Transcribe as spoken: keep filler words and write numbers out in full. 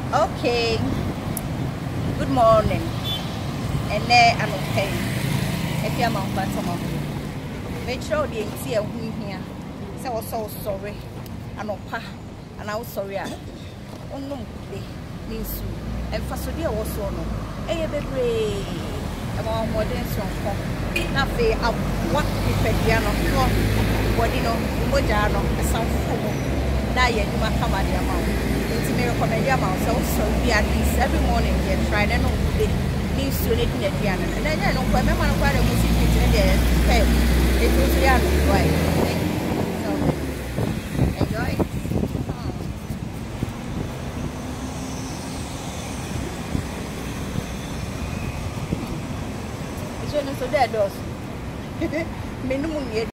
Okay. Good morning. And there I'm okay. If you're my platform, make sure the entire who here. So I was so sorry. I'm not pa. And I was sorry. Oh no, means and for so dear was so no. Eh, baby. I'm more than so. Nothing. I want to be Pediano. What you know, Mojano, a sound full. Now you come at the amount. It's a recommend amount. So, so we at least every morning here try to know the news to it in the piano. And then I don't remember what I was in there. It was the other way. So, enjoy. It's only so that does. Minimum.